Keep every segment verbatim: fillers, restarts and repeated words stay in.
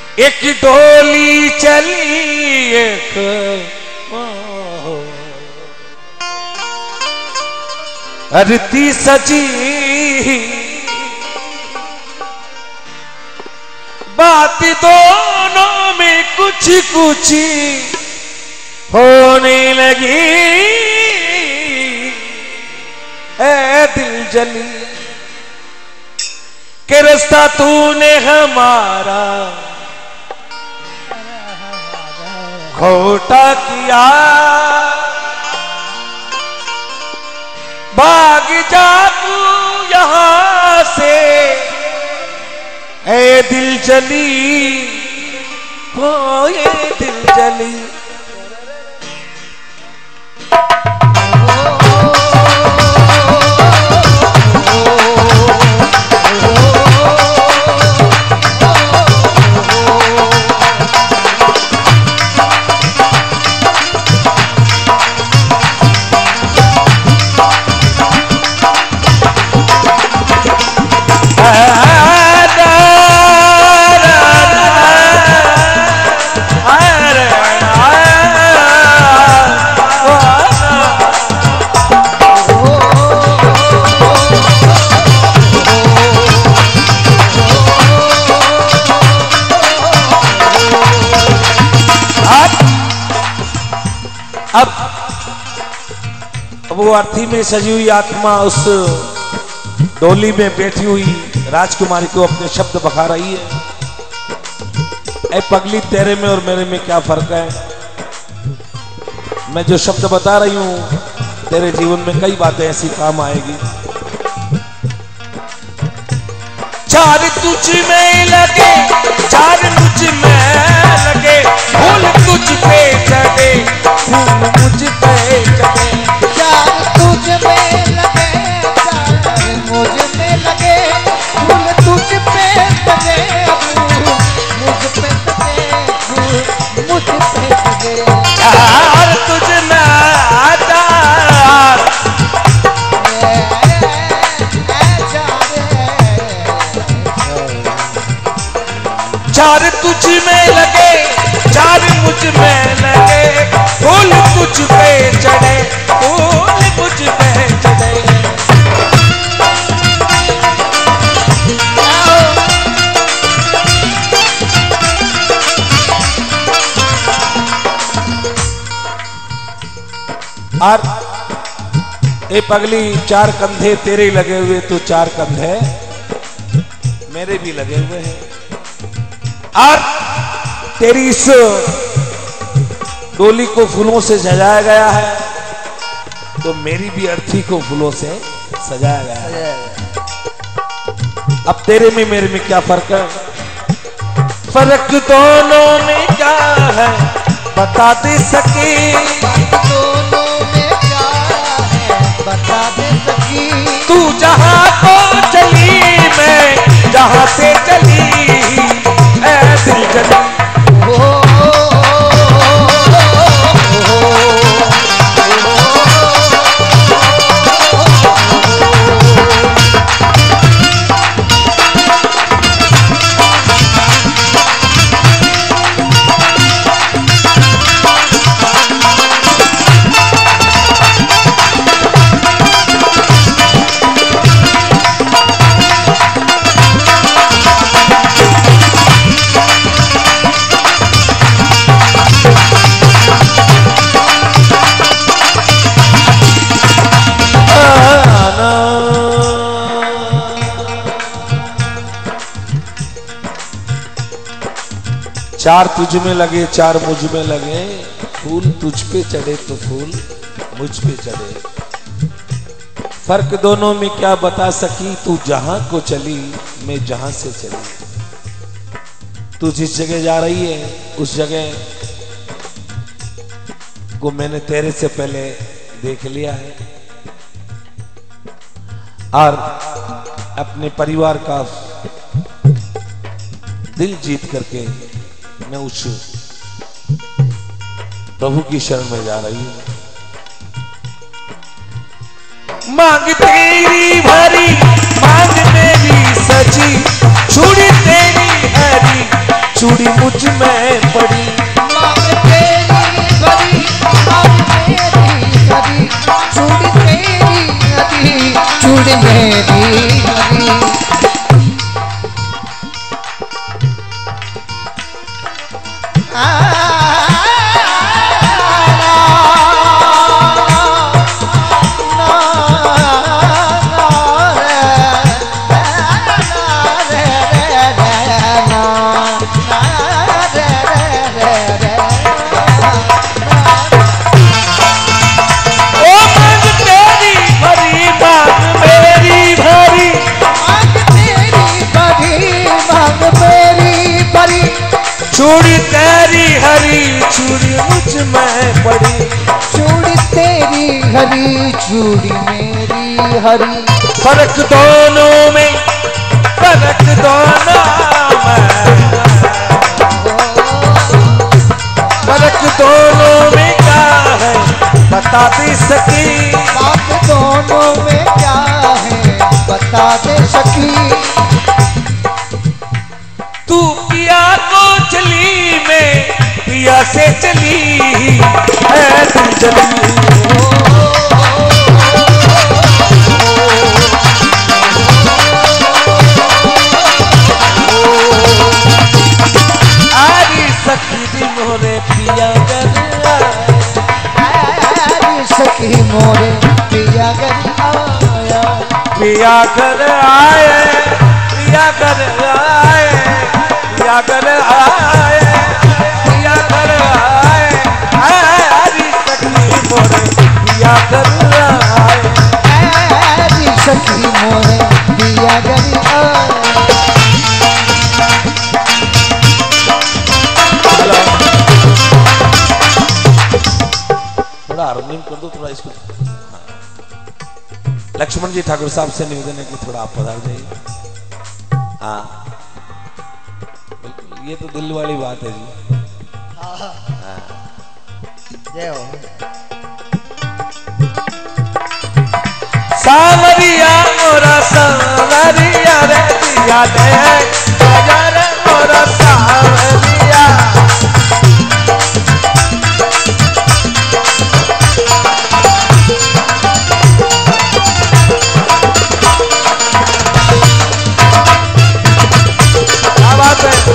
एक डोली चली एक अरती सजी, बात दोनों में कुछ कुछ होने लगी। ऐ दिल जली के रास्ता तूने हमारा खोटा किया, भाग जा तू यहां से ऐ दिल जली, हो ये दिल जली। अब वो अर्थी में सजी हुई आत्मा उस डोली में बैठी हुई राजकुमारी को अपने शब्द बखा रही है। ऐ पगली, तेरे में और मेरे में क्या फर्क है? मैं जो शब्द बता रही हूं तेरे जीवन में कई बातें ऐसी काम आएगी। चार तुझ में लगे चार मुझ में लगे, फूल तुझ पे चढ़े फूल मुझ पे चढ़े। चार तुझ में लगे चार मुझ में लगे, फूल तुझ पे सजे फूल मुझ पे सजे फूल मुझ पे सजे। चार तुझ में चार चार तुझ में लगे चार मुझ में लगे, फूल तुझ पे चढ़े फूल मुझ पे चढ़े। और ए पगली, चार कंधे तेरे लगे हुए तो चार कंधे मेरे भी लगे हुए हैं। और तेरी इस डोली को फूलों से सजाया गया है तो मेरी भी अर्थी को फूलों से सजाया गया है। अब तेरे में मेरे में क्या फर्क है? फर्क दोनों में क्या है बता दे सके, दोनों में क्या है बता दे सकी। तू जहां को चली मैं जहां से चली, ऐ दिल जली। चार तुझ में लगे चार मुझ में लगे, फूल तुझ पे चढ़े तो फूल मुझ पे चढ़े। फर्क दोनों में क्या बता सकी, तू जहां को चली मैं जहां से चली। तू जिस जगह जा रही है उस जगह को मैंने तेरे से पहले देख लिया है और अपने परिवार का दिल जीत करके मैं उस प्रभु की शरण में जा रही हूं। मांग तेरी भरी मांग मेरी सची, छुड़ी तेरी हरी चूड़ी मुझ में पड़ी। मांग तेरी भरी मांग मेरी हरी चूड़ी तेरी हरी चूड़ी मेरी हरी। चूड़ी तेरी हरी चूड़ी मुझ में पड़ी। चूड़ी तेरी हरी चूड़ी मेरी हरी। फर्क दोनों में फर्क दोनों में फर्क दोनों में क्या है बता दे सकी। बात दोनों में क्या है बता दे सकी। तू पिया को चली में पिया से चली है तू चली। आरी सखी दी मोरे पिया कर आरी सखी मोरे पिया कर आया। पिया कर आए पिया कर आए पिया कर आए पिया कर आए आरी सखी मोरे पिया कर आए आरी सखी मोरे पिया कर आया। थोड़ा हार्मोनियम कर दो थोड़ा इसको। लक्ष्मण जी ठाकुर साहब से निवेदन है कि थोड़ा आप पधार जाइए। हाँ ये तो दिल वाली बात है जी। जय हो। सावरिया मोरा सावरिया रे दिया ले रे मोरा सावरिया। क्या बात है।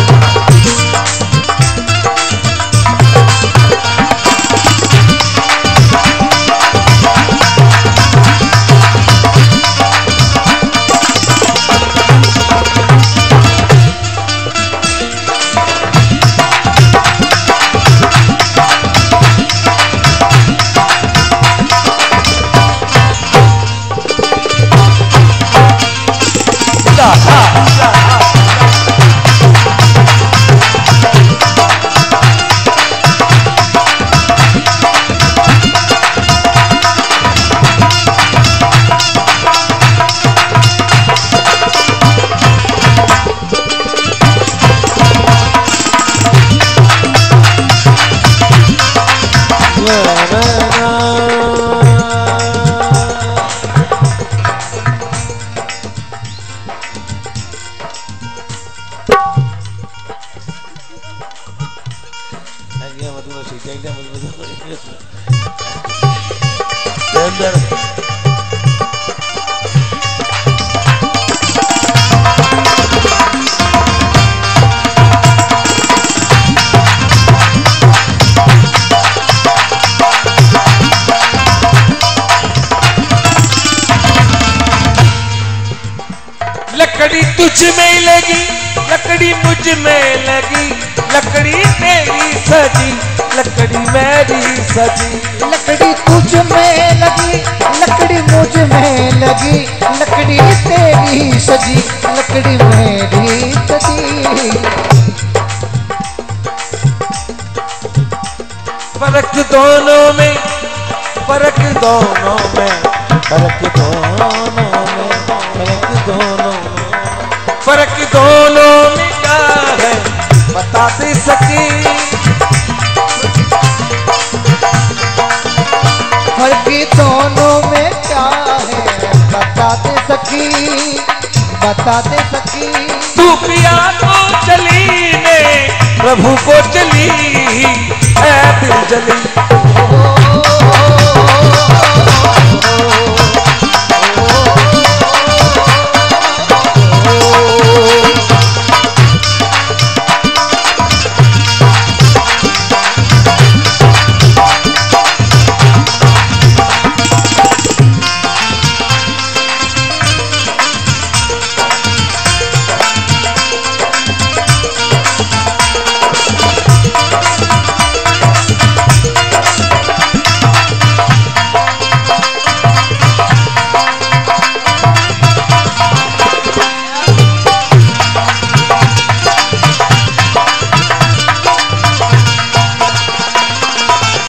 लकड़ी तुझ में लगी लकड़ी मुझ में लगी लकड़ी तेरी सजी लकड़ी मेरी सजी। लकड़ी तुझ में लगी लकड़ी मुझ में लगी लकड़ी तेरी सजी लकड़ी मेरी सजी। फर्क दोनों में फर्क दोनों में फर्क दोनों में फर्क दोनों फर्क दोनों में क्या है बता दे सकी। फर्क दोनों में क्या है बता दे सकी बता दे सकी। तू पिया को चली ने प्रभु को चली ऐ दिल जली।